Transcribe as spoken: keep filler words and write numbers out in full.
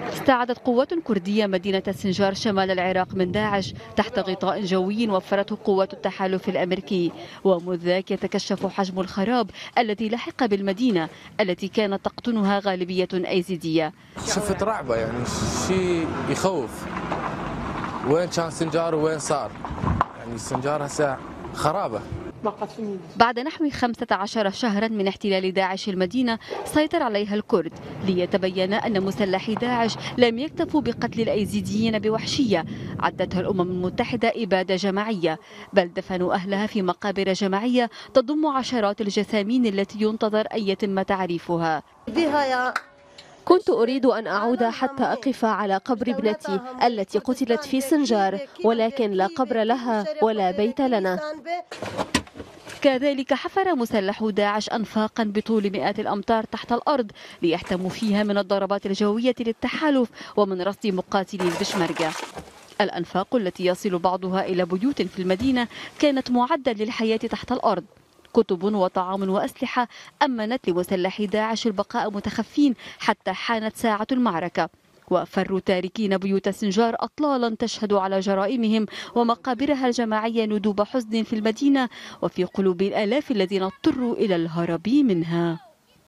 استعادت قوات كردية مدينة سنجار شمال العراق من داعش تحت غطاء جوي وفرته قوات التحالف الأمريكي، ومذ ذاك يتكشف حجم الخراب الذي لحق بالمدينة التي كانت تقطنها غالبية أيزيدية. شفت رعبة، يعني شيء يخوف. وين كان سنجار وين صار؟ يعني سنجار هسه خرابة. بعد نحو خمسة عشر شهرا من احتلال داعش المدينة سيطر عليها الكرد، ليتبين أن مسلحي داعش لم يكتفوا بقتل الأيزيديين بوحشية عدتها الأمم المتحدة إبادة جماعية، بل دفنوا أهلها في مقابر جماعية تضم عشرات الجثامين التي ينتظر أن يتم تعريفها. كنت أريد أن أعود حتى أقف على قبر ابنتي التي قتلت في سنجار، ولكن لا قبر لها ولا بيت لنا. كذلك حفر مسلحو داعش أنفاقا بطول مئات الأمتار تحت الأرض ليحتموا فيها من الضربات الجوية للتحالف ومن رصد مقاتلي البشمركة. الأنفاق التي يصل بعضها إلى بيوت في المدينة كانت معدة للحياة تحت الأرض. كتب وطعام وأسلحة أمنت لمسلحي داعش البقاء متخفين حتى حانت ساعة المعركة، وفروا تاركين بيوت سنجار أطلالا تشهد على جرائمهم ومقابرها الجماعية ندوب حزن في المدينة وفي قلوب الآلاف الذين اضطروا إلى الهرب منها.